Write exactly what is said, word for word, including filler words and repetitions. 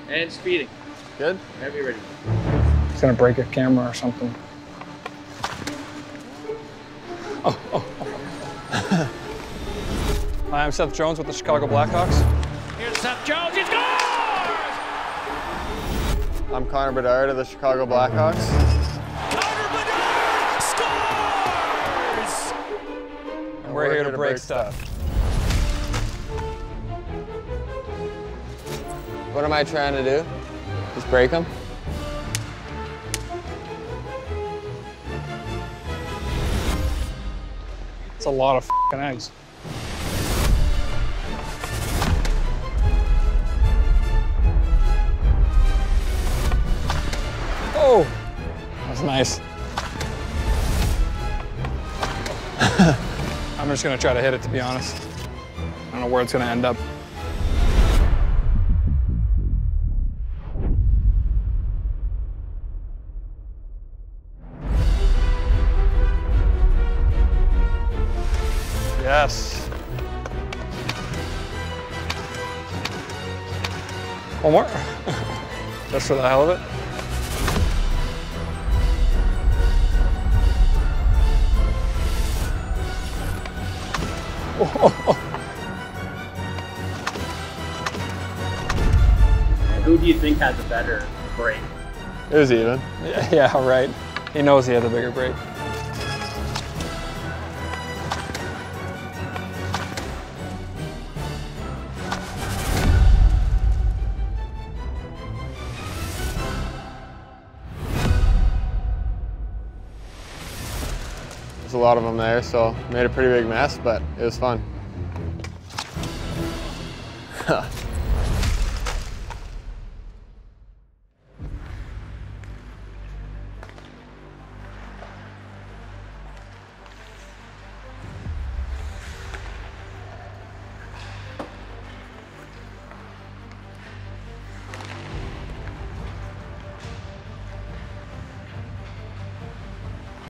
And speeding. Good? Whenever you're ready. It's gonna break a camera or something. Oh, oh, oh. Hi, I'm Seth Jones with the Chicago Blackhawks. Here's Seth Jones, he scores! I'm Connor Bedard of the Chicago Blackhawks. Connor Bedard scores! And we're, we're here, here to break, break stuff. stuff. What am I trying to do? Just break them? It's a lot of f***ing eggs. Oh, that's nice. I'm just gonna try to hit it, to be honest. I don't know where it's gonna end up. Yes. One more. Just for the hell of it. And who do you think has a better break? It was even. Yeah, yeah, right. He knows he had the bigger break. There's a lot of them there, so made a pretty big mess, but it was fun.